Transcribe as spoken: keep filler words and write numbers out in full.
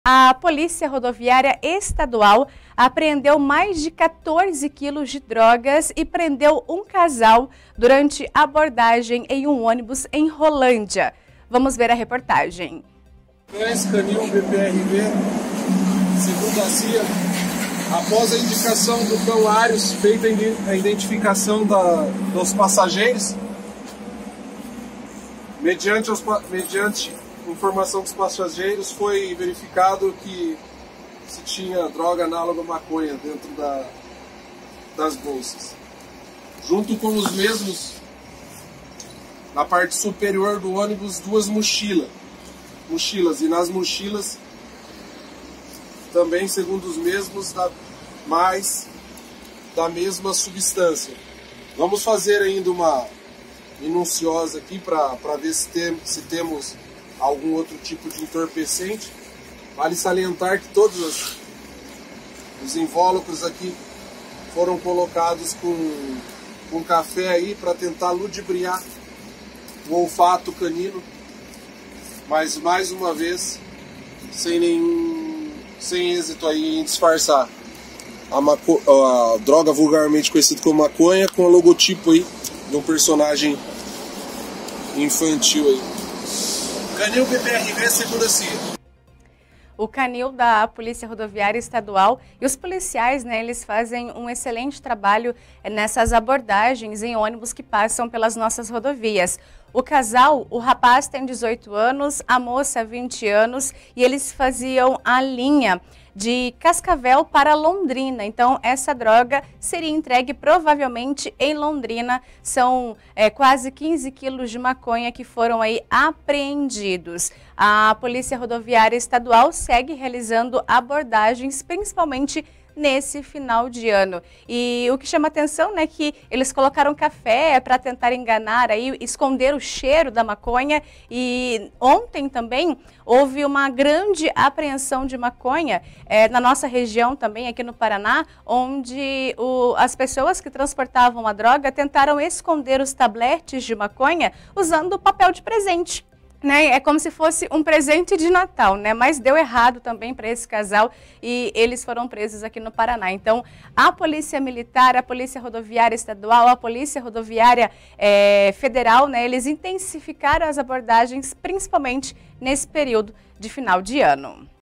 A Polícia Rodoviária Estadual apreendeu mais de quatorze quilos de drogas e prendeu um casal durante abordagem em um ônibus em Rolândia. Vamos ver a reportagem. Cães Canil B P R V, segundo a C I A, após a indicação do cão Arius, feita a identificação da, dos passageiros, mediante, os, mediante informação dos passageiros, foi verificado que se tinha droga análoga à maconha dentro da, das bolsas. Junto com os mesmos, na parte superior do ônibus, duas mochilas. mochilas e nas mochilas também, segundo os mesmos, da, mais da mesma substância. Vamos fazer ainda uma minuciosa aqui para ver se, tem, se temos algum outro tipo de entorpecente. Vale salientar que todos os, os invólucros aqui foram colocados com, com café aí para tentar ludibriar o olfato canino, mas mais uma vez sem nenhum sem êxito aí em disfarçar a, maco, a droga vulgarmente conhecida como maconha, com o logotipo aí de um personagem infantil aí. Canil B P R V, segunda C I A. O canil da Polícia Rodoviária Estadual e os policiais, né, eles fazem um excelente trabalho nessas abordagens em ônibus que passam pelas nossas rodovias. O casal, o rapaz tem dezoito anos, a moça vinte anos, e eles faziam a linha de Cascavel para Londrina. Então, essa droga seria entregue provavelmente em Londrina. São é, quase quinze quilos de maconha que foram aí apreendidos. A Polícia Rodoviária Estadual segue realizando abordagens, principalmente nesse final de ano. E o que chama atenção, né, que eles colocaram café para tentar enganar, aí, esconder o cheiro da maconha. E ontem também houve uma grande apreensão de maconha é, na nossa região também, aqui no Paraná, onde o, as pessoas que transportavam a droga tentaram esconder os tabletes de maconha usando papel de presente. Né? É como se fosse um presente de Natal, né? Mas deu errado também para esse casal e eles foram presos aqui no Paraná. Então, a Polícia Militar, a Polícia Rodoviária Estadual, a Polícia Rodoviária é, Federal, né? Eles intensificaram as abordagens, principalmente nesse período de final de ano.